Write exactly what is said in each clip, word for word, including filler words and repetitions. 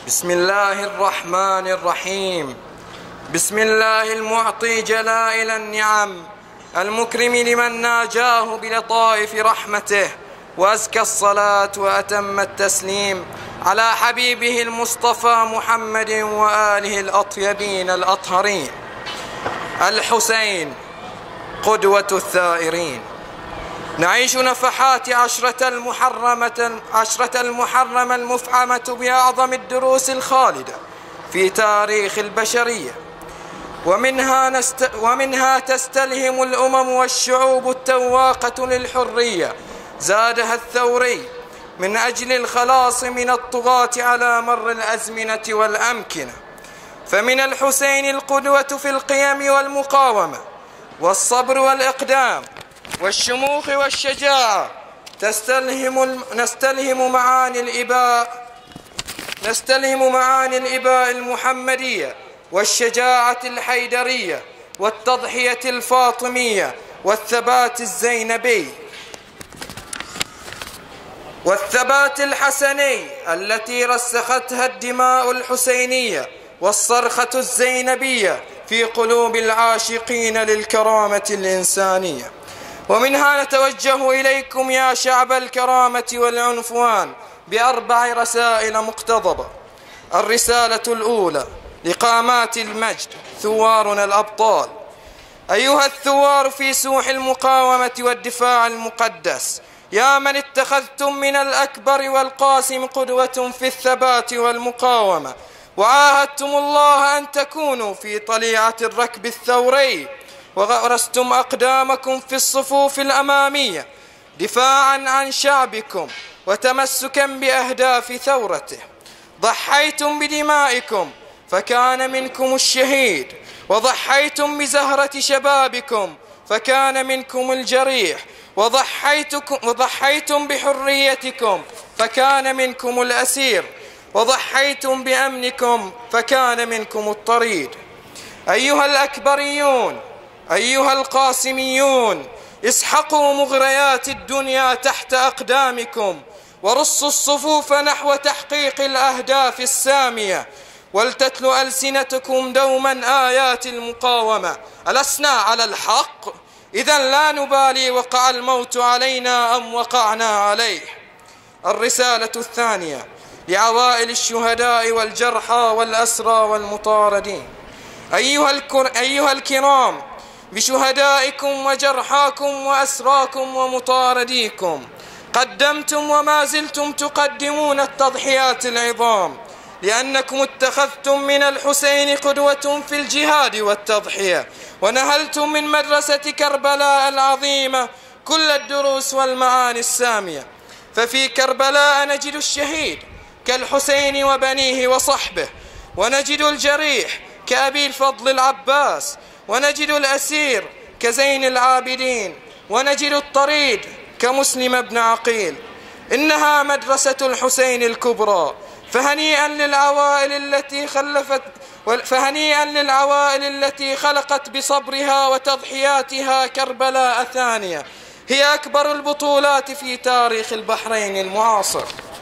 بسم الله الرحمن الرحيم. بسم الله المعطي جلائل النعم، المكرم لمن ناجاه بلطائف رحمته، وأزكى الصلاة وأتم التسليم على حبيبه المصطفى محمد وآله الأطيبين الأطهرين. الحسين قدوة الثائرين. نعيش نفحات عشرة المحرمة عشرة المحرمة المفعمة بأعظم الدروس الخالدة في تاريخ البشرية، ومنها, نست... ومنها تستلهم الأمم والشعوب التواقة للحرية زادها الثوري من أجل الخلاص من الطغاة على مر الأزمنة والأمكنة. فمن الحسين القدوة في القيم والمقاومة والصبر والإقدام والشموخ والشجاعة. تستلهم الم... نستلهم معاني الإباء نستلهم معاني الإباء المحمدية والشجاعة الحيدرية والتضحية الفاطمية والثبات الزينبي والثبات الحسني التي رسختها الدماء الحسينية والصرخة الزينبية في قلوب العاشقين للكرامة الإنسانية. ومنها نتوجه إليكم يا شعب الكرامة والعنفوان بأربع رسائل مقتضبة. الرسالة الأولى لقامات المجد ثوارنا الأبطال. أيها الثوار في سوح المقاومة والدفاع المقدس، يا من اتخذتم من الأكبر والقاسم قدوة في الثبات والمقاومة، وعاهدتم الله أن تكونوا في طليعة الركب الثوري، وغرستم أقدامكم في الصفوف الأمامية دفاعا عن شعبكم وتمسكا بأهداف ثورته. ضحيتم بدمائكم فكان منكم الشهيد، وضحيتم بزهرة شبابكم فكان منكم الجريح، وضحيتم بحريتكم فكان منكم الأسير، وضحيتم بأمنكم فكان منكم الطريد. أيها الأكبريون، أيها القاسميون، اسحقوا مغريات الدنيا تحت أقدامكم، ورصوا الصفوف نحو تحقيق الأهداف السامية، ولتتلو ألسنتكم دوما آيات المقاومة. ألسنا على الحق؟ إذن لا نبالي وقع الموت علينا أم وقعنا عليه. الرسالة الثانية لعوائل الشهداء والجرحى والأسرى والمطاردين. أيها, الكر... أيها الكرام، بشهدائكم وجرحاكم وأسراكم ومطارديكم قدمتم وما زلتم تقدمون التضحيات العظام، لأنكم اتخذتم من الحسين قدوة في الجهاد والتضحية، ونهلتم من مدرسة كربلاء العظيمة كل الدروس والمعاني السامية. ففي كربلاء نجد الشهيد كالحسين وبنيه وصحبه، ونجد الجريح كأبي الفضل العباس، ونجد الأسير كزين العابدين، ونجد الطريد كمسلم بن عقيل. إنها مدرسة الحسين الكبرى، فهنيئا للعوائل التي خلفت فهنيئا للعوائل التي خلقت بصبرها وتضحياتها كربلاء ثانية، هي أكبر البطولات في تاريخ البحرين المعاصر.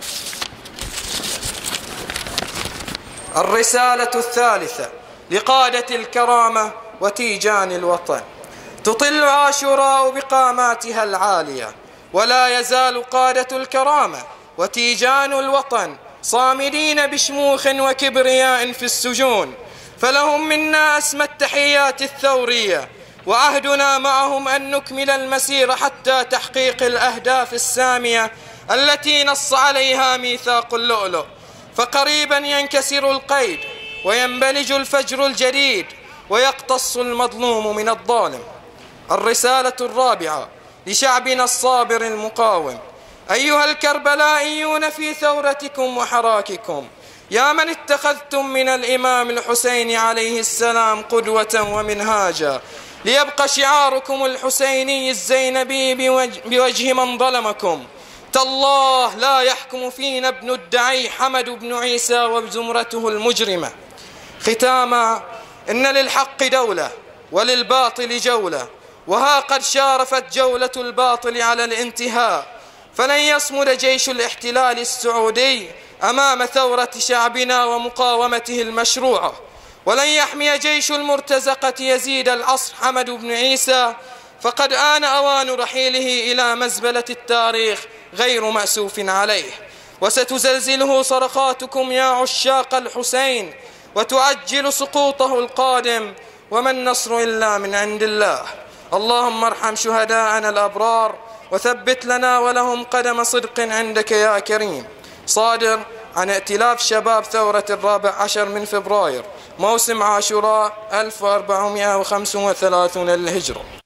الرسالة الثالثة لقادة الكرامة وتيجان الوطن. تطل عاشوراء بقاماتها العالية، ولا يزال قادة الكرامة وتيجان الوطن صامدين بشموخ وكبرياء في السجون، فلهم منا أسمى التحيات الثورية، وعهدنا معهم أن نكمل المسير حتى تحقيق الأهداف السامية التي نص عليها ميثاق اللؤلؤ. فقريبا ينكسر القيد وينبلج الفجر الجديد ويقتص المظلوم من الظالم. الرسالة الرابعة لشعبنا الصابر المقاوم. أيها الكربلائيون في ثورتكم وحراككم، يا من اتخذتم من الإمام الحسين عليه السلام قدوة ومنهاجا، ليبقى شعاركم الحسيني الزينبي بوجه من ظلمكم. تالله لا يحكم فينا ابن الدعي حمد بن عيسى وزمرته المجرمة. ختاما، إن للحق دولة وللباطل جولة، وها قد شارفت جولة الباطل على الانتهاء، فلن يصمد جيش الاحتلال السعودي أمام ثورة شعبنا ومقاومته المشروعة، ولن يحمي جيش المرتزقة يزيد العصر حمد بن عيسى، فقد آن أوان رحيله إلى مزبلة التاريخ غير مأسوف عليه. وستزلزله صرخاتكم يا عشاق الحسين، وتعجل سقوطه القادم، وما النصر إلا من عند الله. اللهم ارحم شهداءنا الأبرار، وثبت لنا ولهم قدم صدق عندك يا كريم. صادر عن ائتلاف شباب ثورة الرابع عشر من فبراير موسم عاشوراء ألف وأربعمائة وخمسة وثلاثين للهجرة.